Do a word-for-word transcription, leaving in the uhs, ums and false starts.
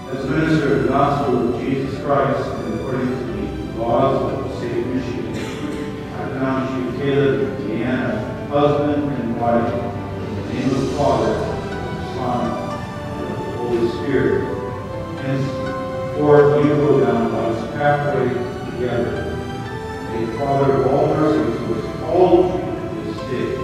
As a minister of the gospel of Jesus Christ and according to the laws of the state of Michigan, I pronounce you Caleb and Dianna, husband and wife, in the name of the Father, the Son, and of the Holy Spirit. Henceforth you go down God's pathway together. May the Father of all mercies who has called you to this day